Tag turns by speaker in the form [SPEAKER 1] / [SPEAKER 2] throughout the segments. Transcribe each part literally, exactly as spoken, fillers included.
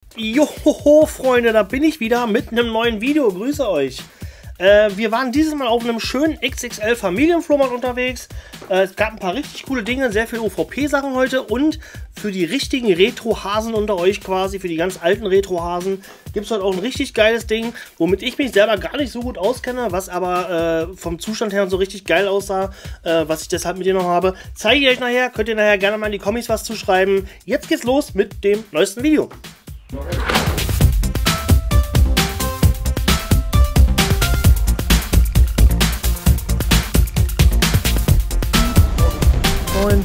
[SPEAKER 1] Johoho, Freunde, da bin ich wieder mit einem neuen Video. Grüße euch. Äh, wir waren dieses Mal auf einem schönen X X L Familienflohmarkt unterwegs. Äh, es gab ein paar richtig coole Dinge, sehr viele O V P-Sachen heute. Und für die richtigen Retro-Hasen unter euch quasi, für die ganz alten Retro-Hasen, gibt es heute auch ein richtig geiles Ding, womit ich mich selber gar nicht so gut auskenne, was aber äh, vom Zustand her so richtig geil aussah, äh, was ich deshalb mit dir noch habe. Zeige ich euch nachher, könnt ihr nachher gerne mal in die Kommis was zuschreiben. Jetzt geht's los mit dem neuesten Video. Moin.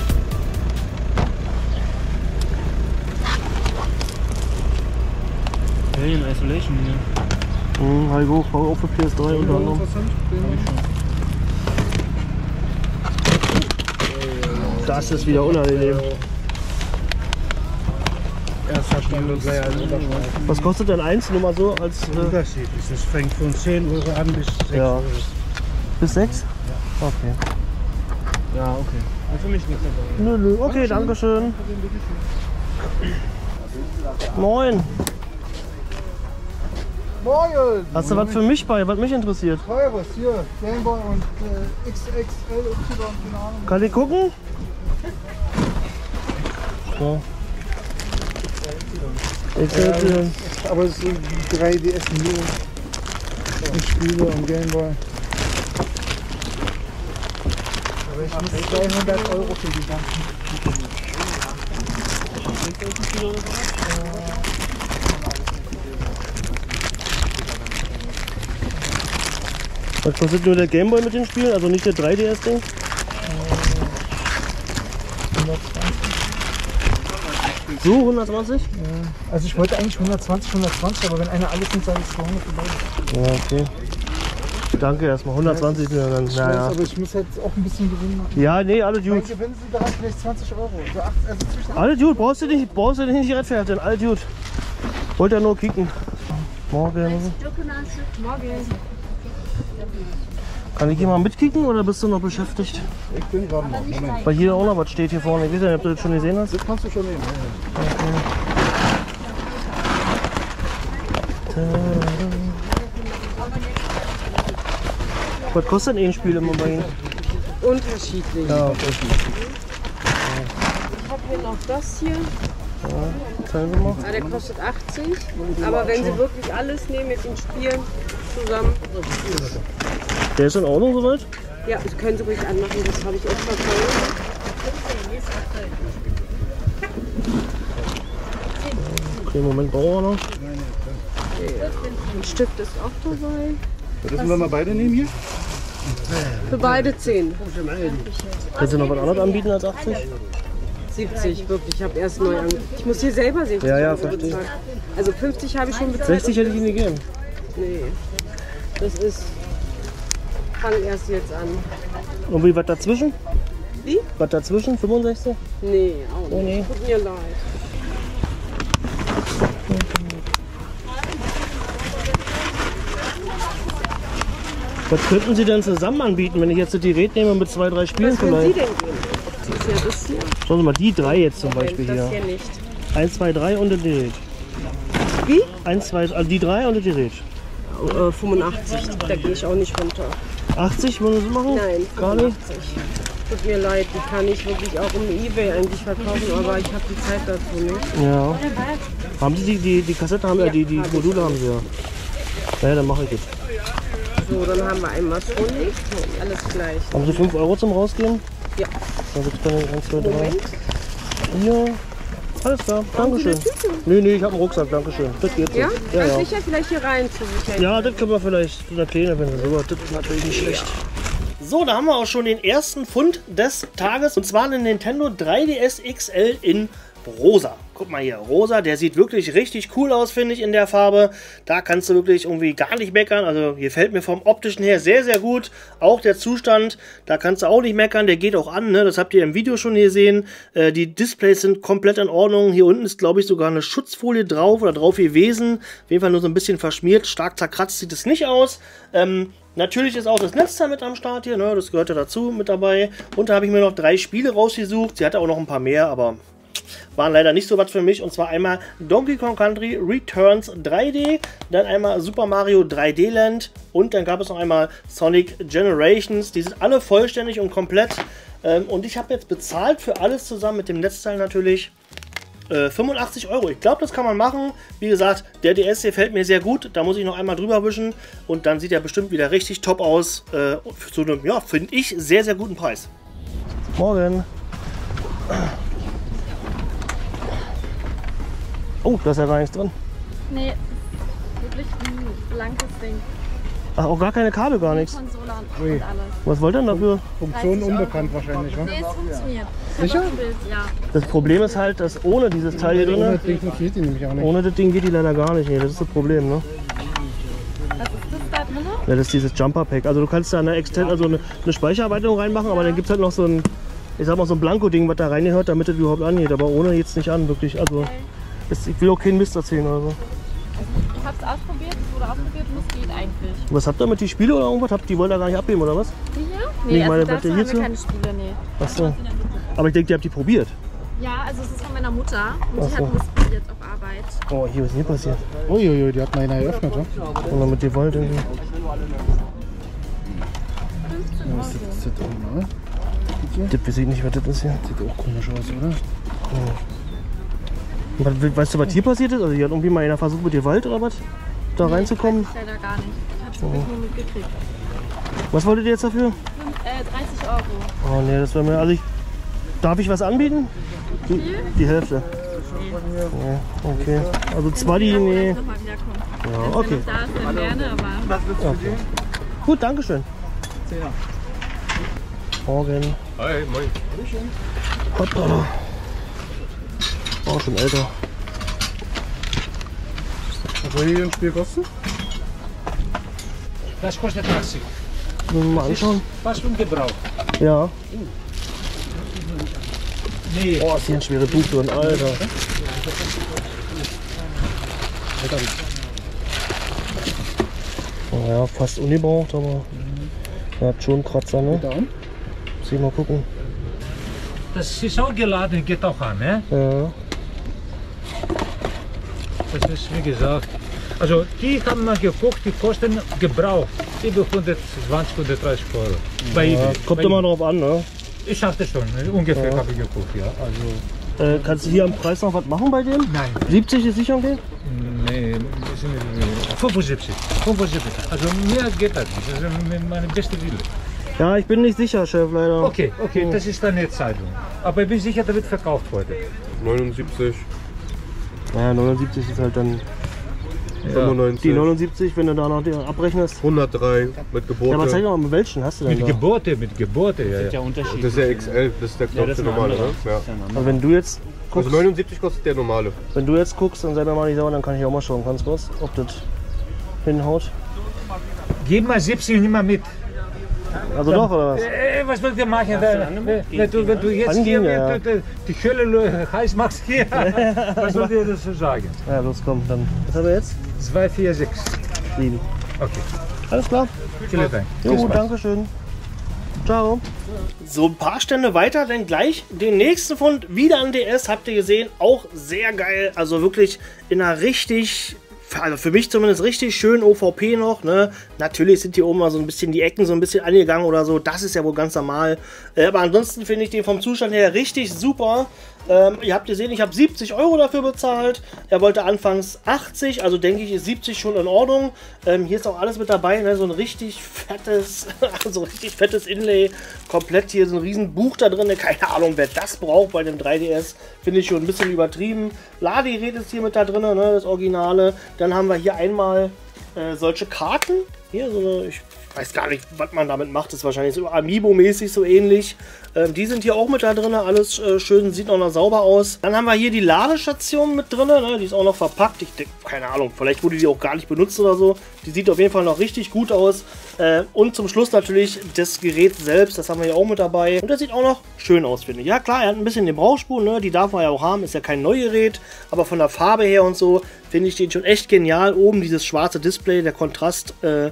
[SPEAKER 2] Hey, in Isolation hier.
[SPEAKER 1] Mhm, Heiko, auch für P S drei unter anderem. Das ist wieder unangenehm.
[SPEAKER 2] Erster Stand gleich als Unterschreiben.
[SPEAKER 1] Was kostet denn eins? Nur mal so als. Äh
[SPEAKER 2] Unterschiedlich. Es fängt von zehn Euro an bis sechs
[SPEAKER 1] ja.
[SPEAKER 2] Euro.
[SPEAKER 1] Bis sechs?
[SPEAKER 2] Ja.
[SPEAKER 1] Okay.
[SPEAKER 2] Ja, okay. Also für mich nicht dabei.
[SPEAKER 1] Nö, nö. Okay, danke schön. Moin.
[SPEAKER 3] Moin!
[SPEAKER 1] Hast du was für mich bei, was mich interessiert?
[SPEAKER 3] Teures, hier, Gameboy und äh, X X L, Y, keine Ahnung.
[SPEAKER 1] Kann ich gucken? Ja. X L,
[SPEAKER 3] Ähm, aber es sind drei D S nur. Und Spiele und Gameboy. Aber ich muss zweihundert Euro für die ganzen.
[SPEAKER 1] Was kostet nur der Gameboy mit den Spielen? Also nicht der drei D S-Ding? So, hundertzwanzig?
[SPEAKER 3] Ja. Also ich wollte eigentlich hundertzwanzig, hundertzwanzig, aber wenn einer alles nimmt, sage ich zweihundert vorbei.
[SPEAKER 1] Ja, okay. Danke erstmal. hundertzwanzig ja, dann,
[SPEAKER 3] Ich
[SPEAKER 1] naja.
[SPEAKER 3] weiß, aber ich muss jetzt auch ein bisschen Gewinn machen.
[SPEAKER 1] Ja, nee, alles
[SPEAKER 3] Mein
[SPEAKER 1] gut.
[SPEAKER 3] Gewinn sind daran vielleicht zwanzig Euro. So acht, also zwischen
[SPEAKER 1] Alles gut, brauchst du dich, brauchst du dich nicht rechtfertigen. Alles gut. Wollte ja nur kicken. Morgen.
[SPEAKER 4] Morgen.
[SPEAKER 1] Kann ich hier mal mitkicken oder bist du noch beschäftigt?
[SPEAKER 3] Ich bin gerade noch. Moment.
[SPEAKER 1] Weil hier auch noch was steht hier vorne. Ich weiß nicht, ob du das schon gesehen hast.
[SPEAKER 3] Das kannst du schon nehmen.
[SPEAKER 1] Was kostet denn ein Spiel immer bei Ihnen?
[SPEAKER 4] Unterschiedlich.
[SPEAKER 1] Ja, okay.
[SPEAKER 4] Ich habe hier noch das hier.
[SPEAKER 1] Ja, zeigen Sie mal.
[SPEAKER 4] Ja, der kostet achtzig. Aber wenn Sie wirklich alles nehmen mit den Spielen zusammen,
[SPEAKER 1] Der ist in Ordnung soweit?
[SPEAKER 4] ja, das können Sie ruhig anmachen. Das habe ich extra verkauft.
[SPEAKER 1] Okay, Moment, brauchen wir noch.
[SPEAKER 4] Ein Stift ist auch dabei.
[SPEAKER 3] Dürfen wir mal beide nehmen hier?
[SPEAKER 4] Für beide zehn.
[SPEAKER 1] Kannst du noch was anderes anbieten als achtzig?
[SPEAKER 4] siebzig, wirklich. Ich habe erst neu an. Ich muss hier selber sechzig
[SPEAKER 1] Ja, ja,
[SPEAKER 4] Euro
[SPEAKER 1] verstehe.
[SPEAKER 4] bezahlen. Also fünfzig habe ich schon bezahlt.
[SPEAKER 1] sechzig hätte ich Ihnen gegeben.
[SPEAKER 4] Nee. Das ist. Fang erst jetzt an.
[SPEAKER 1] Und wie, was dazwischen?
[SPEAKER 4] Wie?
[SPEAKER 1] Was dazwischen? fünfundsechzig?
[SPEAKER 4] Nee, auch nicht.
[SPEAKER 1] Oh, nee.
[SPEAKER 4] Tut mir leid.
[SPEAKER 1] Was könnten Sie denn zusammen anbieten, wenn ich jetzt das Gerät nehme mit zwei, drei Spielen
[SPEAKER 4] Was würden Sie
[SPEAKER 1] vielleicht?
[SPEAKER 4] denn geben? Das ist ja das hier.
[SPEAKER 1] Schauen Sie mal, die drei jetzt zum Beispiel
[SPEAKER 4] das
[SPEAKER 1] hier.
[SPEAKER 4] hier nicht.
[SPEAKER 1] eins, zwei, drei und das Gerät.
[SPEAKER 4] Wie?
[SPEAKER 1] eins, zwei, also die drei und das Gerät.
[SPEAKER 4] Äh, fünfundachtzig, da gehe ich auch nicht runter.
[SPEAKER 1] achtzig wollen Sie machen?
[SPEAKER 4] Nein,
[SPEAKER 1] Gar nicht?
[SPEAKER 4] fünfundachtzig. Tut mir leid, die kann ich wirklich auch um Ebay eigentlich verkaufen, aber ich habe die Zeit dazu nicht.
[SPEAKER 1] Ja. Haben Sie die, die, die Kassette, haben, ja,
[SPEAKER 4] Ja,
[SPEAKER 1] die, die
[SPEAKER 4] hab ich.
[SPEAKER 1] Module haben Sie ja. Naja, dann mache ich es.
[SPEAKER 4] So, dann haben wir einmal Sonic, alles gleich.
[SPEAKER 1] Haben Sie fünf Euro zum Rausgeben?
[SPEAKER 4] Ja.
[SPEAKER 1] Dann gibt's dann eins, zwei, drei.
[SPEAKER 4] Moment.
[SPEAKER 1] Ja. Alles klar, Dankeschön. Nee, nee, ich habe einen Rucksack, Dankeschön. Das geht so.
[SPEAKER 4] Ja?
[SPEAKER 1] Ja,
[SPEAKER 4] Ganz
[SPEAKER 1] ja.
[SPEAKER 4] sicher vielleicht hier rein zu sichern.
[SPEAKER 1] Ja, das können wir vielleicht so eine kleine, wenn Sie sowas. Das ist natürlich nicht schlecht. So, da haben wir auch schon den ersten Fund des Tages. Und zwar den Nintendo drei D S X L in rosa. Guck mal hier, rosa, der sieht wirklich richtig cool aus, finde ich, in der Farbe. Da kannst du wirklich irgendwie gar nicht meckern. Also hier fällt mir vom optischen her sehr, sehr gut. Auch der Zustand, da kannst du auch nicht meckern. Der geht auch an, ne? Das habt ihr im Video schon gesehen. Äh, die Displays sind komplett in Ordnung. Hier unten ist, glaube ich, sogar eine Schutzfolie drauf oder drauf gewesen. Auf jeden Fall nur so ein bisschen verschmiert. Stark zerkratzt sieht es nicht aus. Ähm, Natürlich ist auch das Netzteil mit am Start hier, ne? Das gehört ja dazu mit dabei. Und da habe ich mir noch drei Spiele rausgesucht. Sie hatte auch noch ein paar mehr, aber waren leider nicht so was für mich. Und zwar einmal Donkey Kong Country Returns drei D, dann einmal Super Mario drei D Land und dann gab es noch einmal Sonic Generations. Die sind alle vollständig und komplett. Ähm, und ich habe jetzt bezahlt für alles zusammen mit dem Netzteil natürlich äh, fünfundachtzig Euro. Ich glaube, das kann man machen. Wie gesagt, der D S gefällt mir sehr gut. Da muss ich noch einmal drüber wischen und dann sieht er bestimmt wieder richtig top aus. Äh, zu einem, ja, finde ich, sehr, sehr guten Preis. Morgen. Oh, da ist ja gar nichts drin.
[SPEAKER 5] Nee, wirklich ein blankes Ding.
[SPEAKER 1] Ach, auch gar keine Kabel, gar nichts.
[SPEAKER 5] Konsole und
[SPEAKER 3] Ui.
[SPEAKER 5] alles.
[SPEAKER 1] Was wollt ihr denn dafür?
[SPEAKER 3] Funktion unbekannt wahrscheinlich, wa?
[SPEAKER 5] Nee, es funktioniert.
[SPEAKER 3] Sicher?
[SPEAKER 5] Ich hab auch ein Bild, ja.
[SPEAKER 1] Das Problem ist halt, dass ohne dieses Teil hier
[SPEAKER 3] Ohne
[SPEAKER 1] drin,
[SPEAKER 3] das Ding funktioniert die nämlich auch nicht.
[SPEAKER 1] ohne das Ding geht die leider gar nicht. Nee, das ist das Problem, ne?
[SPEAKER 5] Was ist das da drin?
[SPEAKER 1] Ja, das ist dieses Jumper Pack. Also du kannst da eine Extend, also eine, eine Speichererweiterung reinmachen, aber dann gibt es halt noch so ein, ich sag mal so ein Blanko-Ding, was da reingehört, damit das überhaupt angeht. Aber ohne jetzt nicht an, wirklich. Also ist, ich will auch keinen Mist erzählen oder so.
[SPEAKER 5] Ich hab's ausprobiert, es wurde ausprobiert und es geht eigentlich.
[SPEAKER 1] Was habt ihr mit die Spiele oder irgendwas? Habt die wollt ihr gar nicht abgeben oder was?
[SPEAKER 5] Die hier?
[SPEAKER 1] Nee,
[SPEAKER 5] Nee, also
[SPEAKER 1] meine
[SPEAKER 5] dazu
[SPEAKER 1] Batterie
[SPEAKER 5] haben wir
[SPEAKER 1] hierzu?
[SPEAKER 5] keine Spiele, nee.
[SPEAKER 1] Achso. Aber ich denke, ihr habt die probiert.
[SPEAKER 5] Ja, also es ist von meiner Mutter und
[SPEAKER 1] Ach
[SPEAKER 5] sie
[SPEAKER 1] so.
[SPEAKER 5] hat das Spiel jetzt auf Arbeit.
[SPEAKER 1] Oh, hier ist nie passiert.
[SPEAKER 3] Uiuiui, die hat mal einer eröffnet, wa?
[SPEAKER 1] Und dann mit die Volt irgendwie.
[SPEAKER 5] fünfzehn
[SPEAKER 3] Was ist
[SPEAKER 5] Euro.
[SPEAKER 3] das da oben, ne?
[SPEAKER 1] Das weiß ich nicht, was das ist hier.
[SPEAKER 3] Sieht auch komisch aus, oder?
[SPEAKER 1] Und was- Weißt du, was hier passiert ist? Also hier hat irgendwie mal einer versucht mit Gewalt oder was? Da reinzukommen.
[SPEAKER 5] Ich weiß es leider gar nicht. Ich hab's wirklich nur mitgekriegt.
[SPEAKER 1] Was wolltet ihr jetzt dafür?
[SPEAKER 5] Fünf, äh, dreißig Euro.
[SPEAKER 1] Oh nee, das wäre mir. Also ich. Darf ich was anbieten? Die, die Hälfte. Ja, okay. Also zwar die. Nee.
[SPEAKER 5] Nochmal wiederkommen.
[SPEAKER 1] Ja, okay.
[SPEAKER 5] Wenn noch da ist, dann gerne, aber
[SPEAKER 1] okay. Gut, dankeschön. Morgen.
[SPEAKER 6] Hi, moin.
[SPEAKER 1] Hoppala. Oh, schon älter.
[SPEAKER 3] Was soll hier ein Spiel kosten?
[SPEAKER 2] Das kostet achtzig.
[SPEAKER 1] Wollen wir mal anschauen?
[SPEAKER 2] Was zum Gebrauch?
[SPEAKER 1] Ja.
[SPEAKER 2] Nee.
[SPEAKER 1] Oh, ist hier ein schweres Buch drin, Alter. Oh ja, fast ungebraucht, aber er hat schon Kratzer, ne?
[SPEAKER 3] Da an?
[SPEAKER 1] Muss ich mal gucken.
[SPEAKER 2] Das ist auch geladen, geht auch an, ne?
[SPEAKER 1] Ja.
[SPEAKER 2] Das ist wie gesagt. Also die haben wir geguckt, die kosten Gebrauch über hundertzwanzig, hundertdreißig Euro. Bei
[SPEAKER 1] Ja,
[SPEAKER 2] eBay.
[SPEAKER 1] kommt
[SPEAKER 2] Bei
[SPEAKER 1] immer
[SPEAKER 2] eBay.
[SPEAKER 1] drauf an, ne?
[SPEAKER 2] Ich sagte schon, ungefähr
[SPEAKER 1] Ja.
[SPEAKER 2] habe ich geguckt, ja. Also
[SPEAKER 1] Äh, kannst du hier am Preis noch was machen bei dem?
[SPEAKER 2] nein,
[SPEAKER 1] siebzig ist sicher okay?
[SPEAKER 2] nee, das sind fünfundsiebzig. fünfundsiebzig. Also mehr geht das nicht. Das ist meine beste Wille.
[SPEAKER 1] Ja, ich bin nicht sicher, Chef, leider.
[SPEAKER 2] Okay, okay, das ist eine Zeitung. Aber ich bin sicher, der wird verkauft heute.
[SPEAKER 6] neunundsiebzig,
[SPEAKER 1] Naja, neunundsiebzig ist halt dann die
[SPEAKER 6] fünfundneunzig,
[SPEAKER 1] neunundsiebzig, wenn du da noch die abrechnest.
[SPEAKER 6] hundertdrei mit
[SPEAKER 1] Ja, aber zeig
[SPEAKER 6] Gebote.
[SPEAKER 1] doch mal, welchen hast du denn
[SPEAKER 2] Mit
[SPEAKER 1] da?
[SPEAKER 2] Gebote, mit Gebote, ja. ja.
[SPEAKER 6] Das ist der X L, das ist der Knopf der normale, ne? Ja.
[SPEAKER 1] Also wenn du jetzt
[SPEAKER 6] Also
[SPEAKER 1] guckst,
[SPEAKER 6] neunundsiebzig kostet der normale.
[SPEAKER 1] wenn du jetzt guckst, dann sei mir mal nicht sauer, dann kann ich auch mal schauen, kannst du was, ob das hinhaut.
[SPEAKER 2] Gib mal siebzig und nimm mal mit.
[SPEAKER 1] Also doch, oder was?
[SPEAKER 2] Äh, was wollt ihr machen? Da, äh, wenn, du, wenn du jetzt
[SPEAKER 1] Angehen,
[SPEAKER 2] hier
[SPEAKER 1] ja.
[SPEAKER 2] die, die, die Hölle heiß machst hier, was wollt ihr dazu sagen?
[SPEAKER 1] Ja, los, komm, dann. Was haben wir jetzt?
[SPEAKER 2] zwei, vier, sechs.
[SPEAKER 1] sieben.
[SPEAKER 2] Okay,
[SPEAKER 1] Alles klar.
[SPEAKER 2] vielen Dank.
[SPEAKER 1] Jo, gut, danke schön. Ciao. So, ein paar Stände weiter, denn gleich den nächsten Fund, wieder ein D S, habt ihr gesehen, auch sehr geil, also wirklich in einer richtig, also für mich zumindest richtig schön O V P noch, ne? Natürlich sind hier oben mal so ein bisschen die Ecken so ein bisschen angegangen oder so, das ist ja wohl ganz normal, äh, aber ansonsten finde ich den vom Zustand her richtig super. Ähm, ihr habt gesehen, ich habe siebzig Euro dafür bezahlt. Er wollte anfangs achtzig, also denke ich, ist siebzig schon in Ordnung. Ähm, hier ist auch alles mit dabei, ne? So ein richtig fettes, so richtig fettes Inlay. Komplett hier so ein riesen Buch da drin. Keine Ahnung, wer das braucht bei dem drei D S. Finde ich schon ein bisschen übertrieben. Ladegerät ist hier mit da drin, ne? Das Originale. Dann haben wir hier einmal äh, solche Karten. Hier so eine, ich weiß gar nicht, was man damit macht. Das ist wahrscheinlich so Amiibo-mäßig so ähnlich. Ähm, die sind hier auch mit da drin. Alles äh, schön, sieht auch noch sauber aus. Dann haben wir hier die Ladestation mit drin. Ne? Die ist auch noch verpackt. Ich denke, keine Ahnung, vielleicht wurde die auch gar nicht benutzt oder so. Die sieht auf jeden Fall noch richtig gut aus. Äh, und zum Schluss natürlich das Gerät selbst. Das haben wir hier auch mit dabei. Und das sieht auch noch schön aus, finde ich. Ja klar, er hat ein bisschen die Brauchspuren. Ne? Die darf man ja auch haben. Ist ja kein Neugerät. Aber von der Farbe her und so finde ich den schon echt genial. Oben dieses schwarze Display, der Kontrast. Äh,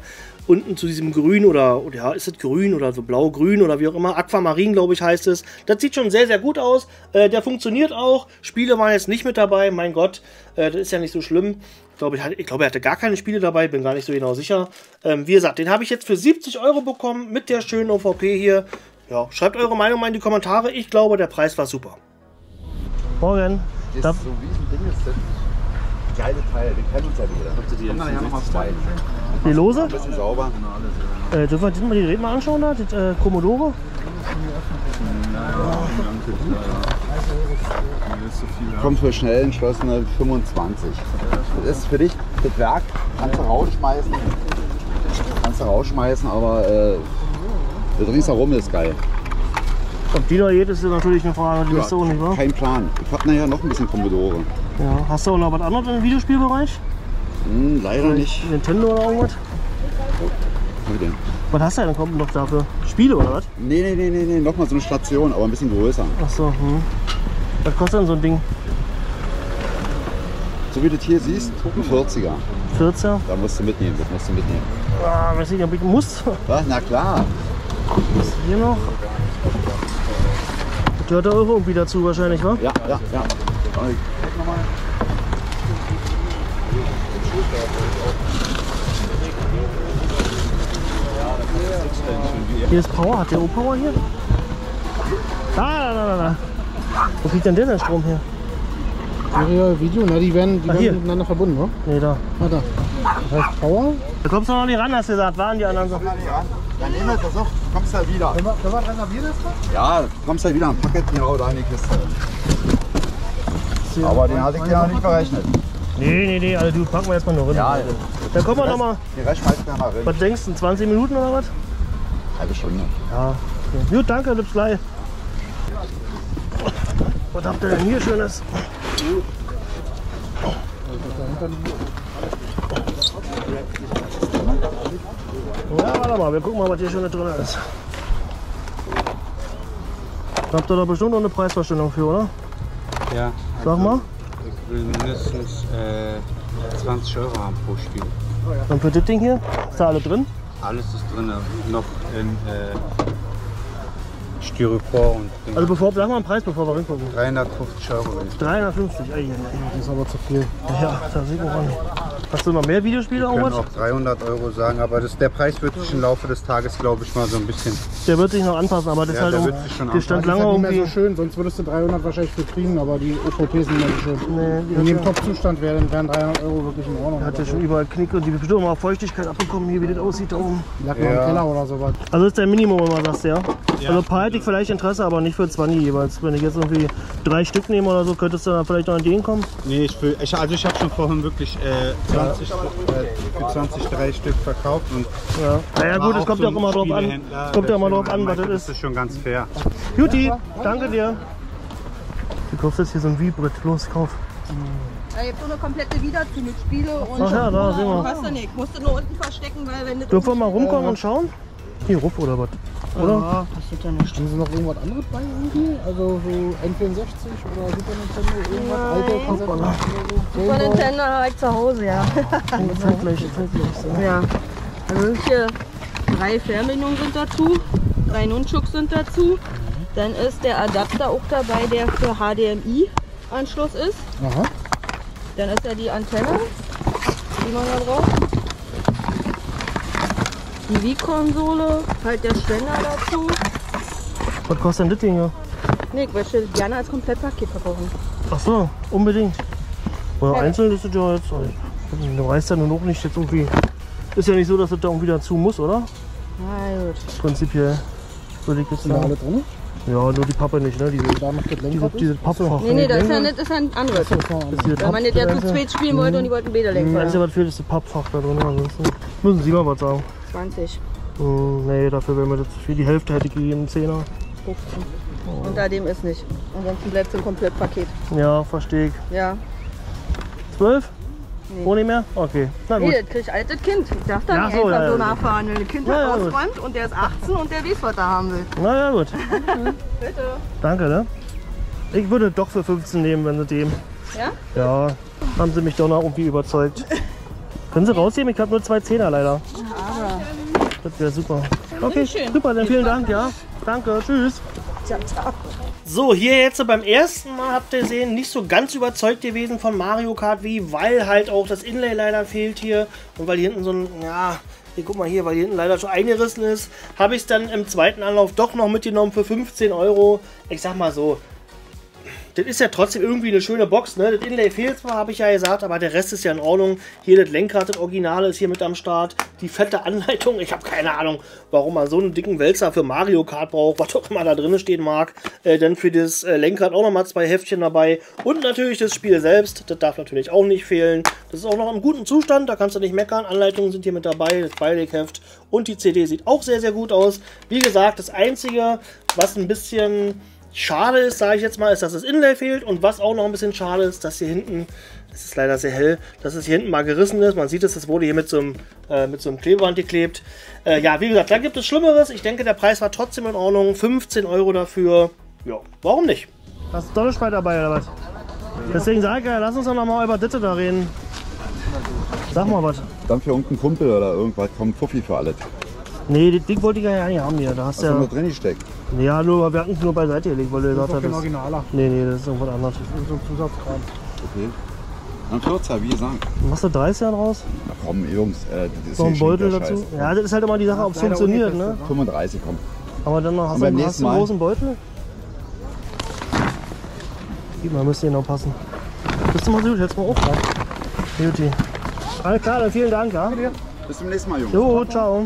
[SPEAKER 1] unten zu diesem Grün oder, oder ja, ist es grün oder so blau-grün oder wie auch immer. Aquamarin, glaube ich, heißt es. Das sieht schon sehr, sehr gut aus. Äh, der funktioniert auch. Spiele waren jetzt nicht mit dabei. Mein Gott, äh, das ist ja nicht so schlimm. Ich glaube, ich, ich glaube, er hatte gar keine Spiele dabei. Bin gar nicht so genau sicher. Ähm, wie gesagt, den habe ich jetzt für siebzig Euro bekommen mit der schönen O V P hier. Ja, schreibt eure Meinung mal in die Kommentare. Ich glaube, der Preis war super. Morgen.
[SPEAKER 7] Das ist so wie so ein Ding ist das. Geile Teil, den kennen uns ja wieder. Kommen dann ja nochmal zwei.
[SPEAKER 1] Die Lose?
[SPEAKER 7] Ein bisschen sauber.
[SPEAKER 1] Äh, dürfen wir dürfen wir die Räder mal anschauen da? Das äh, Commodore?
[SPEAKER 7] Kommt für schnell entschlossene fünfundzwanzig. Das ist für dich, das Werk kannst du rausschmeißen. Kannst du rausschmeißen, aber äh, das ringsherum ist geil.
[SPEAKER 1] Ob die da geht, ist natürlich eine Frage, die
[SPEAKER 7] Ja,
[SPEAKER 1] ist so nicht, wa?
[SPEAKER 7] kein Plan. Ich hab nachher noch ein bisschen Commodore.
[SPEAKER 1] Ja. Hast du auch noch was anderes im Videospielbereich?
[SPEAKER 7] Hm, leider nicht.
[SPEAKER 1] Nintendo oder irgendwas?
[SPEAKER 7] Was denn?
[SPEAKER 1] Was hast du denn kommt noch dafür? Spiele oder was?
[SPEAKER 7] Nee, nee, nee, nee, nee, nochmal so eine Station, aber ein bisschen größer.
[SPEAKER 1] Achso, hm. Was kostet denn so ein Ding?
[SPEAKER 7] So wie du das hier siehst, ein vierziger.
[SPEAKER 1] vierziger?
[SPEAKER 7] Da musst du mitnehmen, das musst du mitnehmen.
[SPEAKER 1] Ah, weiß nicht, ob ich muss.
[SPEAKER 7] Was? Na klar.
[SPEAKER 1] Was ist hier noch? Das gehört da irgendwie dazu wahrscheinlich, wa?
[SPEAKER 7] Ja, ja, ja.
[SPEAKER 1] Hier ist Power. Hat der O-Power hier? Da, da, da, da. Wo kriegt denn der denn Strom her?
[SPEAKER 3] Serial Video, na die werden, die
[SPEAKER 1] Ah,
[SPEAKER 3] werden
[SPEAKER 1] hier.
[SPEAKER 3] miteinander verbunden, ne?
[SPEAKER 1] Nee, da.
[SPEAKER 3] Ah, da. Das heißt Power.
[SPEAKER 1] Da kommst du noch nicht ran, hast du gesagt. Waren die anderen so?
[SPEAKER 7] Dann nehmen wir das auf, du kommst da wieder.
[SPEAKER 3] Können wir, können wir reservieren das?
[SPEAKER 7] Ja, du kommst da wieder, ein Paket genau da in die Kiste. Aber den hatte ich ja noch nicht berechnet.
[SPEAKER 1] Nee, nee, nee, also du packen wir erstmal nur rein.
[SPEAKER 7] Ja,
[SPEAKER 1] Dann kommen wir
[SPEAKER 7] den
[SPEAKER 1] noch mal.
[SPEAKER 7] Rest- Den Rest schmeißt du mal rein.
[SPEAKER 1] Was denkst du, zwanzig Minuten oder was?
[SPEAKER 7] Halbe Stunde.
[SPEAKER 1] Ja. Okay. Gut, danke, bis gleich. Was habt ihr denn hier Schönes? Ja, warte mal, wir gucken mal, was hier Schönes drin ist. Habt ihr da bestimmt noch eine Preisvorstellung für, oder?
[SPEAKER 8] Ja.
[SPEAKER 1] Sag mal.
[SPEAKER 8] Ich will mindestens äh, zwanzig Euro haben pro Spiel.
[SPEAKER 1] Und für das Ding hier? Ist da alle drin?
[SPEAKER 8] Alles ist drin, noch in äh, Styropor und Ding.
[SPEAKER 1] Also bevor, sag mal einen Preis, bevor wir reingucken.
[SPEAKER 8] dreihundertfünfzig Euro.
[SPEAKER 1] dreihundertfünfzig, ey, ey, ey.
[SPEAKER 3] Das ist aber zu viel.
[SPEAKER 1] Ja, da sieht man an. Hast du noch mehr Videospiele
[SPEAKER 8] Wir können
[SPEAKER 1] irgendwas?
[SPEAKER 8] auch dreihundert Euro sagen, aber das, der Preis wird sich im Laufe des Tages, glaube ich, mal so ein bisschen.
[SPEAKER 1] Der wird sich noch anpassen, aber das
[SPEAKER 8] Ja,
[SPEAKER 1] ist halt
[SPEAKER 8] der
[SPEAKER 1] um,
[SPEAKER 8] wird sich schon
[SPEAKER 1] der stand
[SPEAKER 3] Das ist
[SPEAKER 1] lange
[SPEAKER 3] halt nicht mehr so
[SPEAKER 1] irgendwie.
[SPEAKER 3] schön, sonst würdest du dreihundert wahrscheinlich für kriegen, aber die O V P sind nicht so schön.
[SPEAKER 1] Nee, die
[SPEAKER 3] Wenn die im
[SPEAKER 1] hat ja-
[SPEAKER 3] Top-Zustand wären, dann wären dreihundert Euro wirklich in Ordnung.
[SPEAKER 1] Der hat ja schon überall Knick und die wird bestimmt mal Feuchtigkeit abbekommen, hier wie das aussieht da oben.
[SPEAKER 3] Die lag mal im Keller oder sowas.
[SPEAKER 1] Also das ist der Minimum, wenn man sagt, ja. Also ein paar hätte ich vielleicht Interesse, aber nicht für zwanzig jeweils. Wenn ich jetzt irgendwie drei Stück nehme oder so, könntest du dann vielleicht noch an den kommen.
[SPEAKER 8] Nee, ich will, ich, also ich habe schon vorhin wirklich äh, zwanzig, äh, für zwanzig drei Stück verkauft. Und
[SPEAKER 1] Ja. Naja
[SPEAKER 8] war
[SPEAKER 1] gut, es
[SPEAKER 8] auch
[SPEAKER 1] kommt
[SPEAKER 8] so
[SPEAKER 1] ja auch
[SPEAKER 8] ein
[SPEAKER 1] immer drauf an.
[SPEAKER 8] Spielehändler,
[SPEAKER 1] Kommt ja immer drauf
[SPEAKER 8] deswegen
[SPEAKER 1] an, was
[SPEAKER 8] meinte,
[SPEAKER 1] das
[SPEAKER 8] Das
[SPEAKER 1] ist.
[SPEAKER 8] ist schon ganz fair.
[SPEAKER 1] Juti, danke dir. Du kaufst jetzt hier so ein Vibrit. Los, kauf.
[SPEAKER 9] Ja, ihr habt so eine komplette Wiederzieh mit Spiele und
[SPEAKER 1] Ach ja, da sehen wir.
[SPEAKER 9] hast du nicht. Musst du nur unten verstecken, weil wenn du...
[SPEAKER 1] Dürfen wir mal rumkommen und schauen? Hier, Ruf oder was? Oder?
[SPEAKER 9] Ja, das sieht ja nicht.
[SPEAKER 3] Haben Sie noch irgendwas anderes bei irgendwie? Also so N vierundsechzig oder Super Nintendo, irgendwas? Alte Kassetten oder so?
[SPEAKER 9] Super Nintendo habe ich zu Hause, ja.
[SPEAKER 1] Zeitgleich, zeitgleich. So.
[SPEAKER 9] Ja. Also hier drei Fernbedienungen sind dazu, drei Nunchuks sind dazu. Dann ist der Adapter auch dabei, der für H D M I-Anschluss ist.
[SPEAKER 3] Aha.
[SPEAKER 9] Dann ist ja die Antenne, die man da braucht. Die Wii-Konsole, halt der Ständer dazu.
[SPEAKER 1] Was kostet denn das Ding hier?
[SPEAKER 9] Nee, ich möchte das gerne als Komplettpaket verkaufen.
[SPEAKER 1] Ach so, unbedingt. Oder
[SPEAKER 9] Ja.
[SPEAKER 1] einzeln ist das ja jetzt. Du reißt ja nun auch nicht jetzt irgendwie. Ist ja nicht so, dass das da irgendwie dazu muss, oder?
[SPEAKER 9] Na gut.
[SPEAKER 1] Prinzipiell würde ich jetzt
[SPEAKER 3] Sind da alle
[SPEAKER 1] sagen.
[SPEAKER 3] drin?
[SPEAKER 1] Ja, nur die Pappe nicht, ne? Diese,
[SPEAKER 3] Da noch das
[SPEAKER 1] diese,
[SPEAKER 3] Lenkrad ist?
[SPEAKER 1] diese Pappe.
[SPEAKER 9] Nee, nee, das ist ja, nicht, das ist ja ein anderes.
[SPEAKER 3] So, fahr an.
[SPEAKER 1] Das ist diese
[SPEAKER 9] Weil man das ja zu
[SPEAKER 1] Papp-
[SPEAKER 9] zweit spielen wollte und die wollten Bäder
[SPEAKER 1] Das
[SPEAKER 9] lenken.
[SPEAKER 1] Einzige, was fehlt, ist das Pappfach da drin. Ansonsten müssen Sie mal was sagen.
[SPEAKER 9] zwanzig,
[SPEAKER 1] Hm, nee, dafür wäre mir das zu viel. Die Hälfte hätte ich gegeben, Zehner.
[SPEAKER 9] fünfzehn. Unter dem ist nicht. Ansonsten bleibt es ein Komplettpaket.
[SPEAKER 1] Ja, verstehe ich.
[SPEAKER 9] Ja.
[SPEAKER 1] Zwölf?
[SPEAKER 9] Nee.
[SPEAKER 1] Ohne mehr? Okay, na gut.
[SPEAKER 9] Nee, das kriegt altes Kind. Ich darf da
[SPEAKER 1] Ach
[SPEAKER 9] nicht
[SPEAKER 1] so,
[SPEAKER 9] einfach
[SPEAKER 1] ja,
[SPEAKER 9] so
[SPEAKER 1] ja.
[SPEAKER 9] nachfahren. Wenn ein Kind
[SPEAKER 1] Ja, ja,
[SPEAKER 9] hat
[SPEAKER 1] gut.
[SPEAKER 9] ausräumt und der ist achtzehn und der weiß, was er haben will.
[SPEAKER 1] Na ja, gut.
[SPEAKER 9] Bitte.
[SPEAKER 1] Danke, ne? Ich würde doch für fünfzehn nehmen, wenn Sie dem.
[SPEAKER 9] Ja?
[SPEAKER 1] Ja, haben Sie mich doch noch irgendwie überzeugt. Können Sie rausgeben? Ich habe nur zwei Zehner leider.
[SPEAKER 9] Aber
[SPEAKER 1] Das wäre super. Okay, super, dann vielen Dank, ja. Danke, tschüss. So, hier jetzt beim ersten Mal habt ihr gesehen, nicht so ganz überzeugt gewesen von Mario Kart Wii, weil halt auch das Inlay leider fehlt hier und weil hier hinten so ein, ja, hier guck mal hier, weil hier hinten leider schon eingerissen ist, habe ich es dann im zweiten Anlauf doch noch mitgenommen für fünfzehn Euro. Ich sag mal so, das ist ja trotzdem irgendwie eine schöne Box, ne? Das Inlay fehlt zwar, habe ich ja gesagt, aber der Rest ist ja in Ordnung. Hier das Lenkrad, das Originale ist hier mit am Start. Die fette Anleitung, ich habe keine Ahnung, warum man so einen dicken Wälzer für Mario Kart braucht, was auch immer da drin stehen mag. Äh, dann für das äh, Lenkrad auch nochmal zwei Heftchen dabei. Und natürlich das Spiel selbst, das darf natürlich auch nicht fehlen. Das ist auch noch im guten Zustand, da kannst du nicht meckern. Anleitungen sind hier mit dabei, das Beilegheft und die C D sieht auch sehr, sehr gut aus. Wie gesagt, das Einzige, was ein bisschen schade ist, sage ich jetzt mal, ist, dass das Inlay fehlt und was auch noch ein bisschen schade ist, dass hier hinten, es ist leider sehr hell, dass es hier hinten mal gerissen ist. Man sieht es, es wurde hier mit so einem, äh, mit so einem Klebeband geklebt. Äh, ja, wie gesagt, da gibt es Schlimmeres. Ich denke, der Preis war trotzdem in Ordnung. fünfzehn Euro dafür. Ja, warum nicht? Hast du Donnerstag dabei oder was? Deswegen sage ich ja, lass uns doch noch mal über Ditte da reden. Sag mal was.
[SPEAKER 7] Dann für irgendeinen Kumpel oder irgendwas kommt Fuffi für alles.
[SPEAKER 1] Nee, das Ding wollte ich ja nicht haben hier. Da hast
[SPEAKER 7] Hast
[SPEAKER 1] ja
[SPEAKER 7] du nur drin gesteckt?
[SPEAKER 1] Ja, nur, wir hatten es nur beiseite gelegt, weil du gesagt hast.
[SPEAKER 3] Das ist kein Originaler.
[SPEAKER 1] Nee, nee, das ist irgendwas anderes.
[SPEAKER 3] Das ist so ein Zusatzkram.
[SPEAKER 7] Okay. Dann vierzehn, wie gesagt.
[SPEAKER 1] Machst du dreißig draus?
[SPEAKER 7] Na komm, Jungs, äh, das ist
[SPEAKER 1] So ein
[SPEAKER 7] hier schon
[SPEAKER 1] Beutel
[SPEAKER 7] wieder
[SPEAKER 1] dazu?
[SPEAKER 7] scheiße.
[SPEAKER 1] Ja, das ist halt immer die Sache, ob es funktioniert, ne?
[SPEAKER 7] fünfunddreißig, komm.
[SPEAKER 1] Aber dann noch, hast
[SPEAKER 7] Und
[SPEAKER 1] du
[SPEAKER 7] beim
[SPEAKER 1] hast
[SPEAKER 7] nächsten
[SPEAKER 1] du einen
[SPEAKER 7] Mal?
[SPEAKER 1] großen Beutel? Gib mal, müsste hier noch passen. Bist du mal so gut, hältst mal auf. Beauty. Alles klar, dann vielen Dank, ja?
[SPEAKER 7] Bis zum nächsten Mal, Jungs.
[SPEAKER 1] Jo, ciao.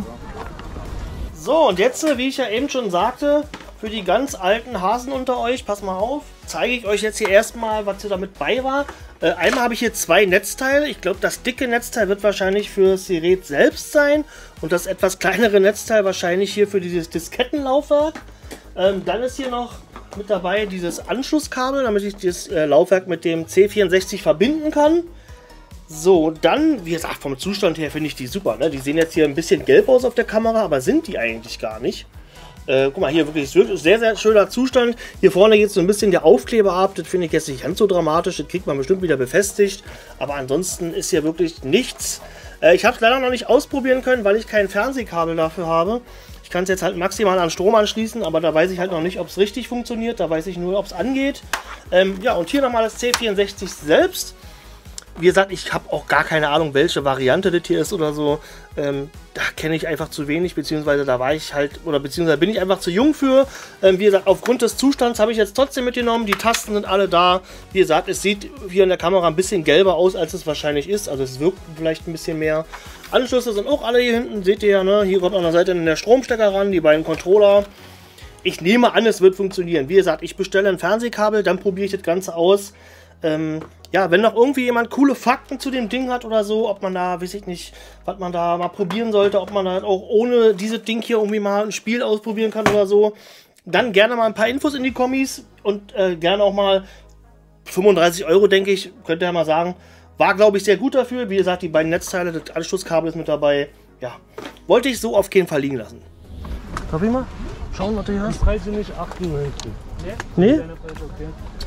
[SPEAKER 1] So, und jetzt, wie ich ja eben schon sagte, für die ganz alten Hasen unter euch, pass mal auf, zeige ich euch jetzt hier erstmal, was hier damit bei war. Äh, einmal habe ich hier zwei Netzteile. Ich glaube, das dicke Netzteil wird wahrscheinlich für das Gerät selbst sein und das etwas kleinere Netzteil wahrscheinlich hier für dieses Diskettenlaufwerk. Ähm, dann ist hier noch mit dabei dieses Anschlusskabel, damit ich das äh, Laufwerk mit dem C vierundsechzig verbinden kann. So, dann, wie gesagt, vom Zustand her finde ich die super. Ne? Die sehen jetzt hier ein bisschen gelb aus auf der Kamera, aber sind die eigentlich gar nicht. Äh, guck mal, hier wirklich sehr, sehr schöner Zustand. Hier vorne geht so ein bisschen der Aufkleber ab. Das finde ich jetzt nicht ganz so dramatisch. Das kriegt man bestimmt wieder befestigt. Aber ansonsten ist hier wirklich nichts. Äh, ich habe es leider noch nicht ausprobieren können, weil ich kein Fernsehkabel dafür habe. Ich kann es jetzt halt maximal an Strom anschließen, aber da weiß ich halt noch nicht, ob es richtig funktioniert. Da weiß ich nur, ob es angeht. Ähm, ja, und hier nochmal das C vierundsechzig selbst. Wie gesagt, ich habe auch gar keine Ahnung, welche Variante das hier ist oder so. Ähm, da kenne ich einfach zu wenig, beziehungsweise da war ich halt, oder beziehungsweise bin ich einfach zu jung für. Ähm, wie gesagt, aufgrund des Zustands habe ich jetzt trotzdem mitgenommen. Die Tasten sind alle da. Wie gesagt, es sieht hier in der Kamera ein bisschen gelber aus, als es wahrscheinlich ist. Also es wirkt vielleicht ein bisschen mehr. Anschlüsse sind auch alle hier hinten, seht ihr ja, ne? Hier kommt an der Seite der Stromstecker ran, die beiden Controller. Ich nehme an, es wird funktionieren. Wie gesagt, ich bestelle ein Fernsehkabel, dann probiere ich das Ganze aus. Ähm, ja, wenn noch irgendwie jemand coole Fakten zu dem Ding hat oder so, ob man da, weiß ich nicht, was man da mal probieren sollte, ob man da auch ohne dieses Ding hier irgendwie mal ein Spiel ausprobieren kann oder so, dann gerne mal ein paar Infos in die Kommis und äh, gerne auch mal fünfunddreißig Euro, denke ich, könnt ihr ja mal sagen. War, glaube ich, sehr gut dafür. Wie gesagt, die beiden Netzteile, das Anschlusskabel ist mit dabei. Ja, wollte ich so auf keinen Fall liegen lassen. Darf ich mal schauen, was du hier hast?
[SPEAKER 2] Die Preise nicht achtundneunzig.
[SPEAKER 1] Nee? Nee?
[SPEAKER 2] Okay.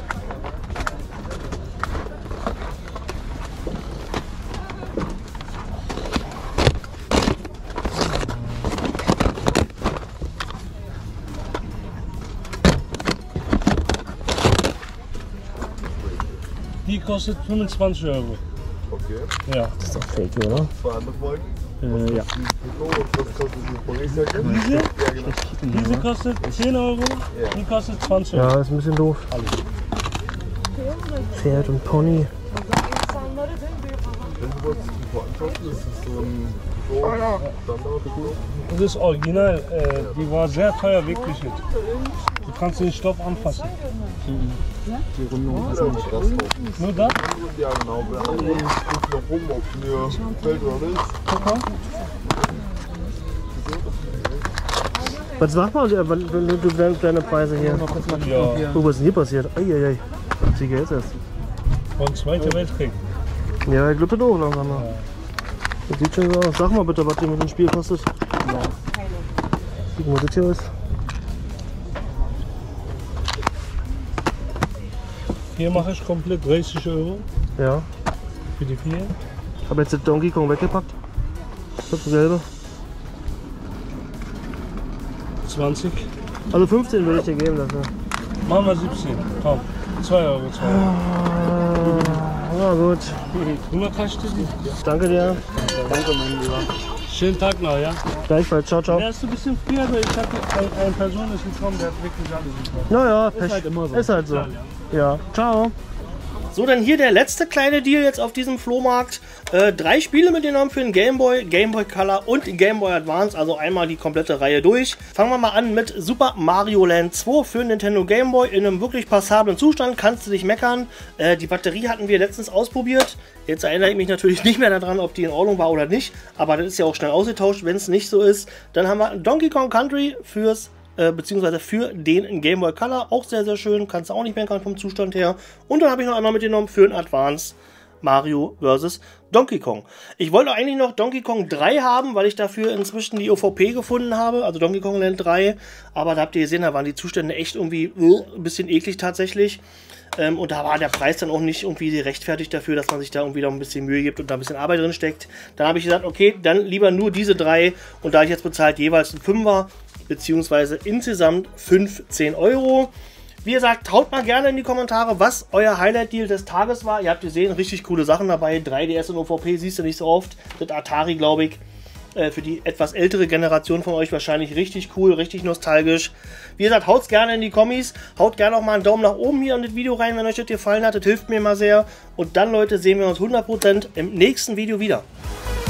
[SPEAKER 2] Die kostet fünfundzwanzig Euro.
[SPEAKER 6] Okay.
[SPEAKER 2] Ja.
[SPEAKER 1] Das ist doch fake, oder?
[SPEAKER 6] Zwei andere Folgen.
[SPEAKER 1] Äh, ja.
[SPEAKER 2] Diese? Diese kostet zehn Euro, die kostet zwanzig Euro.
[SPEAKER 1] Ja, ist ein bisschen doof. Pferd und Pony.
[SPEAKER 2] Das ist original, äh, die war sehr teuer, wirklich nicht. Du kannst den Stoff anfassen.
[SPEAKER 3] Die Rundung ist nicht das.
[SPEAKER 2] Nur das?
[SPEAKER 6] Ja, genau. Wir haben uns noch rum, ob mir fällt oder nicht.
[SPEAKER 1] Was macht man, wenn wenn du deine, deine Preise hier?
[SPEAKER 2] Ja.
[SPEAKER 1] Oh, was ist denn hier passiert? Eieiei. Was hier jetzt erst?
[SPEAKER 2] Vom Zweiten Weltkrieg.
[SPEAKER 1] Ja, ich glaube das auch langsam mal. Das sieht schon so aus. Sag mal bitte, was dir mit dem Spiel kostet. Ja. Guck mal, das hier ist.
[SPEAKER 2] Hier mache ich komplett dreißig Euro.
[SPEAKER 1] Ja.
[SPEAKER 2] Für die vier.
[SPEAKER 1] Ich habe jetzt den Donkey Kong weggepackt. Das selbe.
[SPEAKER 10] zwanzig.
[SPEAKER 1] Also fünfzehn würde ich dir geben dafür.
[SPEAKER 10] Machen wir siebzehn. Komm. zwei Euro. zwei Euro.
[SPEAKER 1] Ja, gut.
[SPEAKER 10] Hunger kannst du die?
[SPEAKER 1] Danke dir.
[SPEAKER 10] Danke, mein Lieber. Schönen Tag noch, ja?
[SPEAKER 1] Gleichfalls. Ciao, ciao.
[SPEAKER 10] Ja, ist ein bisschen früher, aber ich hatte eine, eine Person ist gekommen, der hat wirklich alles gekommen.
[SPEAKER 1] Naja,
[SPEAKER 10] ist halt immer so.
[SPEAKER 1] Ist halt so. Ja, ciao. So, dann hier der letzte kleine Deal jetzt auf diesem Flohmarkt. Äh, drei Spiele mitgenommen für den Game Boy, Game Boy Color und den Game Boy Advance, also einmal die komplette Reihe durch. Fangen wir mal an mit Super Mario Land zwei für Nintendo Game Boy in einem wirklich passablen Zustand, kannst du nicht meckern. Äh, die Batterie hatten wir letztens ausprobiert. Jetzt erinnere ich mich natürlich nicht mehr daran, ob die in Ordnung war oder nicht, aber das ist ja auch schnell ausgetauscht, wenn es nicht so ist. Dann haben wir Donkey Kong Country fürs Äh, beziehungsweise für den Game Boy Color, auch sehr, sehr schön, kannst du auch nicht meckern vom Zustand her. Und dann habe ich noch einmal mitgenommen für den Advance Mario versus. Donkey Kong. Ich wollte eigentlich noch Donkey Kong drei haben, weil ich dafür inzwischen die O V P gefunden habe, also Donkey Kong Land drei, aber da habt ihr gesehen, da waren die Zustände echt irgendwie uh, ein bisschen eklig tatsächlich. Ähm, und da war der Preis dann auch nicht irgendwie gerechtfertigt dafür, dass man sich da irgendwie noch ein bisschen Mühe gibt und da ein bisschen Arbeit drin steckt. Dann habe ich gesagt, okay, dann lieber nur diese drei und da ich jetzt bezahlt jeweils einen Fünfer, beziehungsweise insgesamt fünfzehn Euro. Wie gesagt, haut mal gerne in die Kommentare, was euer Highlight-Deal des Tages war. Ihr habt gesehen, richtig coole Sachen dabei. drei D S und O V P siehst du nicht so oft. Das Atari, glaube ich, äh, für die etwas ältere Generation von euch wahrscheinlich richtig cool, richtig nostalgisch. Wie gesagt, haut's gerne in die Kommis. Haut gerne auch mal einen Daumen nach oben hier in das Video rein, wenn euch das gefallen hat. Das hilft mir mal sehr. Und dann, Leute, sehen wir uns hundert Prozent im nächsten Video wieder.